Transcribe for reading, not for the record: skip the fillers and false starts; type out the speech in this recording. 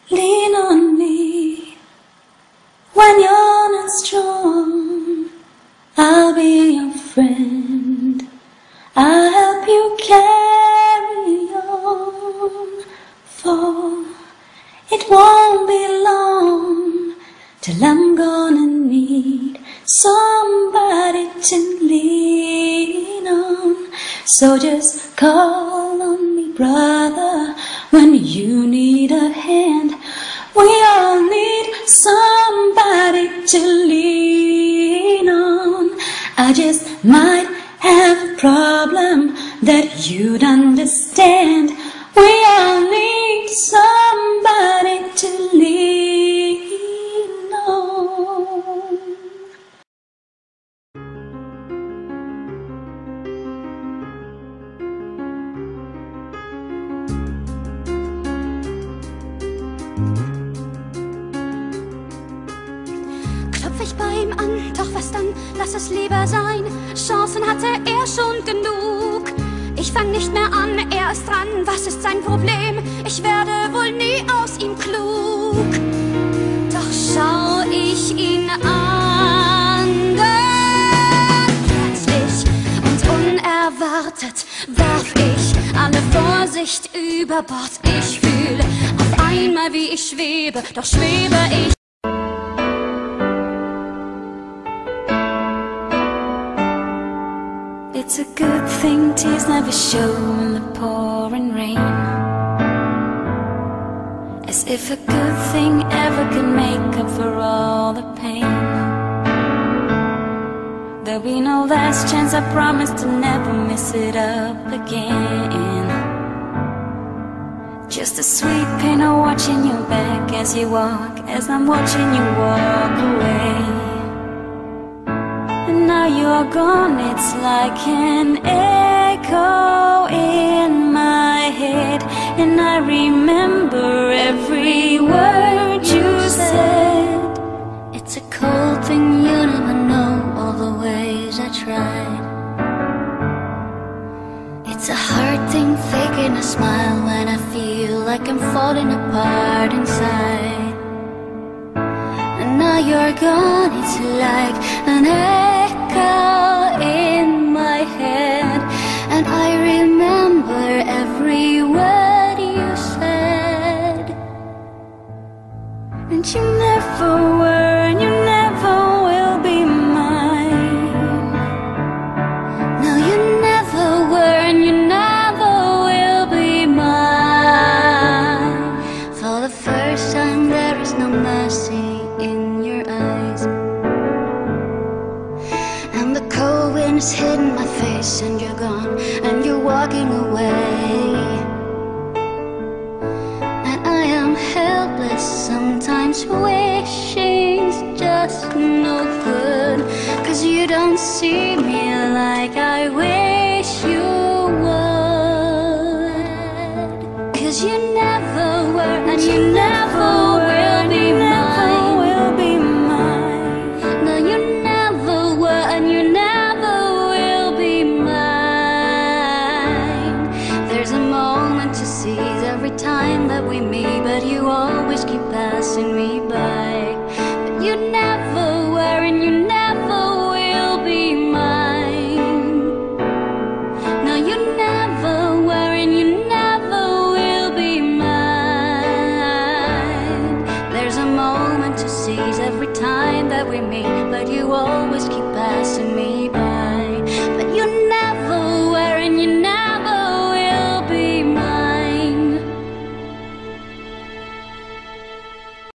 Lean on me when you're not strong. I'll be your friend. I'll help you carry on. For it won't be long till I'm gonna need somebody to lean on. So just call on me, brother, when you need a hand. We all need somebody to lean on. I just might have a problem that you'd understand. We all need somebody to lean on. Klopf ich bei ihm an, doch was dann? Lass es lieber sein. Chancen hatte er schon genug. Ich fang nicht mehr an, er ist dran. Was ist sein Problem? Ich werde wohl nie aus ihm klug. Doch schau ich ihn an, dann plötzlich und unerwartet warf ich alle Vorsicht über Bord. Ich fühle auf einmal, wie ich schwebe, doch schwebe ich. It's a good thing tears never show in the pouring rain. As if a good thing ever could make up for all the pain. There'll be no last chance, I promise to never mess it up again. Just a sweet pain of watching you back as you walk, as I'm watching you walk away. And now you're gone, it's like an echo in my head. And I remember every word you said. It's a cold thing, you never know all the ways I tried. It's a hard thing faking a smile when I feel like I'm falling apart inside. And now you're gone, it's like an echo in my head. And I remember every word you said. And you never were, and you never will be mine. No, you never were, and you never will be mine. For the first time there is no mercy in your eyes. And the cold wind has hidden my face, and you're gone, and you're walking away. And I am helpless, sometimes wishing's just no good. 'Cause you don't see me like I wish you would. 'Cause you never were, and you never will be mine. No, you never were, and you never will be mine. There's a moment to seize every time that we meet, but you always keep passing me by. But you never were, and you never will be mine. No, you never were, and you never will be mine. There's a moment to seize every time that we meet, but you always keep passing me